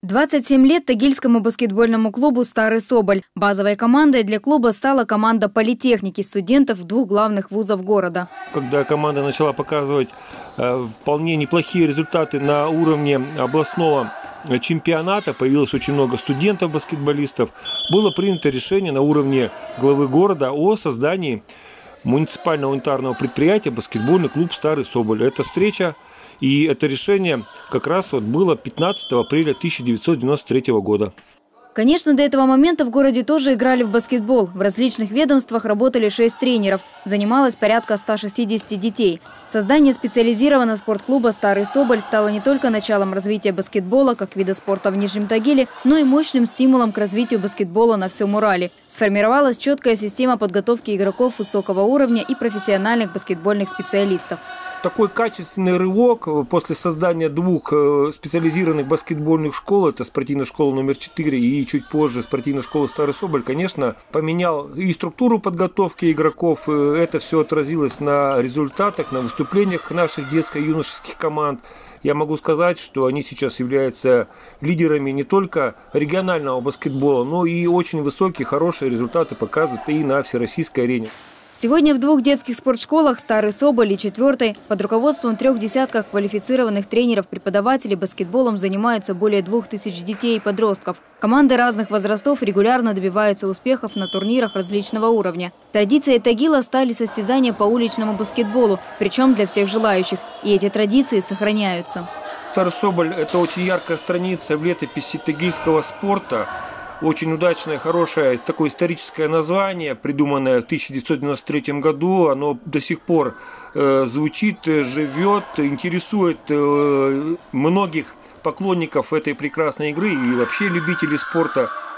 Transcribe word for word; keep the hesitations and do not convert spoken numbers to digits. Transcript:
двадцать семь лет Тагильскому баскетбольному клубу «Старый Соболь». Базовой командой для клуба стала команда политехники студентов двух главных вузов города. Когда команда начала показывать э, вполне неплохие результаты на уровне областного чемпионата, появилось очень много студентов-баскетболистов, было принято решение на уровне главы города о создании муниципального унитарного предприятия «Баскетбольный клуб «Старый Соболь». Эта встреча и это решение как раз вот было пятнадцатого апреля тысяча девятьсот девяносто третьего года. Конечно, до этого момента в городе тоже играли в баскетбол. В различных ведомствах работали шесть тренеров. Занималось порядка ста шестидесяти детей. Создание специализированного спортклуба «Старый Соболь» стало не только началом развития баскетбола как вида спорта в Нижнем Тагиле, но и мощным стимулом к развитию баскетбола на всем Урале. Сформировалась четкая система подготовки игроков высокого уровня и профессиональных баскетбольных специалистов. Такой качественный рывок после создания двух специализированных баскетбольных школ, это спортивная школа номер четыре и чуть позже спортивная школа «Старый Соболь», конечно, поменял и структуру подготовки игроков. Это все отразилось на результатах, на выступлениях наших детско-юношеских команд. Я могу сказать, что они сейчас являются лидерами не только регионального баскетбола, но и очень высокие, хорошие результаты показывают и на всероссийской арене. Сегодня в двух детских спортшколах «Старый Соболь» и четвертой под руководством трех десятков квалифицированных тренеров-преподавателей баскетболом занимаются более двух тысяч детей и подростков. Команды разных возрастов регулярно добиваются успехов на турнирах различного уровня. Традицией Тагила стали состязания по уличному баскетболу, причем для всех желающих. И эти традиции сохраняются. «Старый Соболь» – это очень яркая страница в летописи тагильского спорта. Очень удачное, хорошее, такое историческое название, придуманное в тысяча девятьсот девяносто третьем году. Оно до сих пор э, звучит, живет, интересует э, многих поклонников этой прекрасной игры и вообще любителей спорта.